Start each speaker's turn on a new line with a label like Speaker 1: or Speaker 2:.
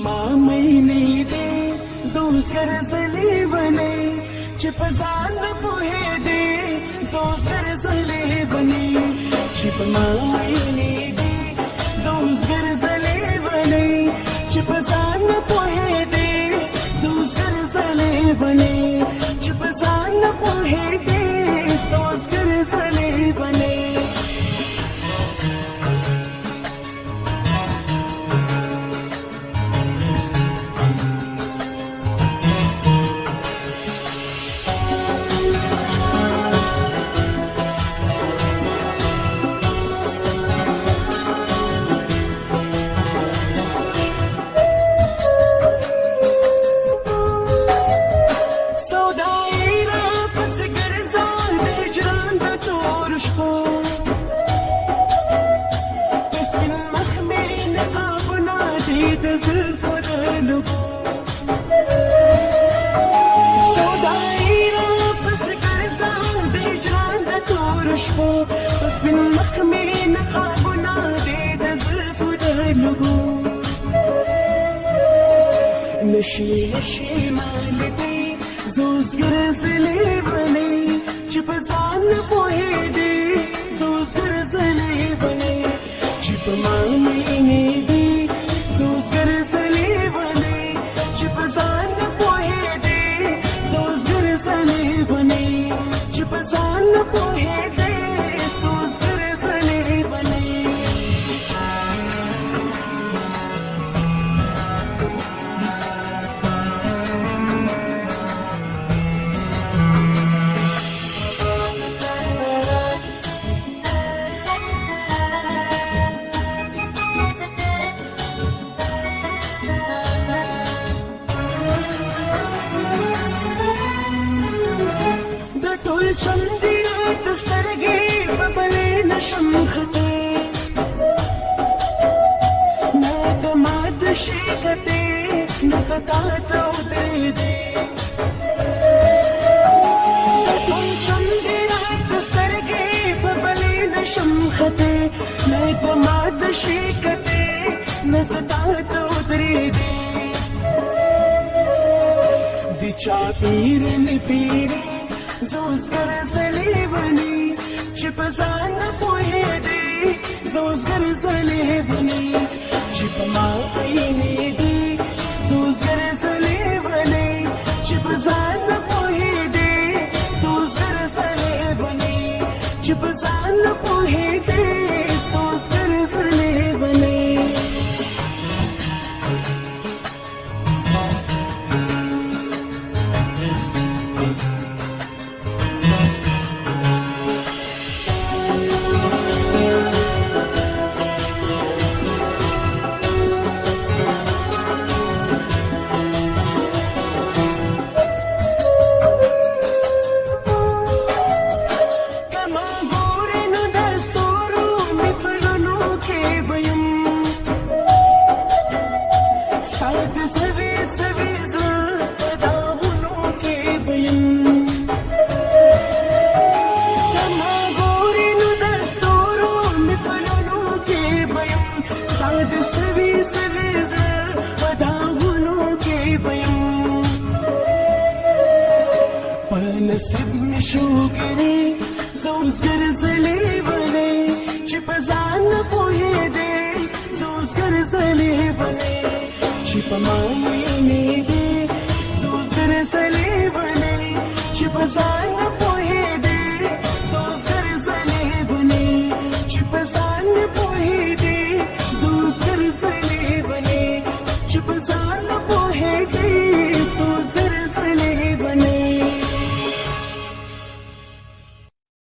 Speaker 1: ماميني دي زوز غرزلي بني چپ ځان په دې زوز غرزلي بني چپ ماميني دي زوز غرزلي بني چپ ځان په دې زوز غرزلي بني چپ ځان په دې زوز غرزلي بني بس من مخمي نقابنا دي دزلف ودهلقو نشي نشي مالدي زوز غرزلي بني چپ ځان په دي زوز غرزلي بني چپ ماميني دي زوز غرزلي بني چپ ځان په دي زوز غرزلي بني چپ ځان په دي چندیات سترگی ببلی نشم خطی نادماد شیکتی نفتات ادری دی چندیات سترگی ببلی نشم خطی نادماد شیکتی نفتات ادری دی دی چا پیرنی پیری زوز غرزلي بني چپ ځان په دې زوز غرزلي بني چپ ماميني دي زوز غرزلي بني چپ ځان په دې زوز غرزلي بني چپ ځان په دې زوز غرزلي بني نصیب می شوګری زوز غرزلي بني چپ ځان په دې زوز غرزلي بني چپ ماميني دي زوز غرزلي بني چپ ځان